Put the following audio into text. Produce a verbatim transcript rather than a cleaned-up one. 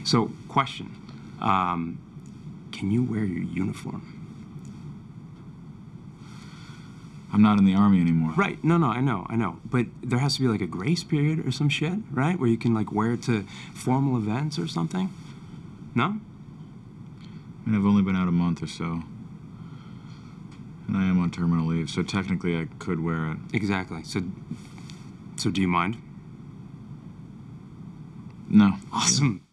So, question. Um, can you wear your uniform? I'm not in the Army anymore. Right. No, no, I know, I know. But there has to be like a grace period or some shit, right? Where you can like wear it to formal events or something? No? I mean, I've only been out a month or so. And I am on terminal leave, so technically I could wear it. Exactly. So, so do you mind? No. Awesome.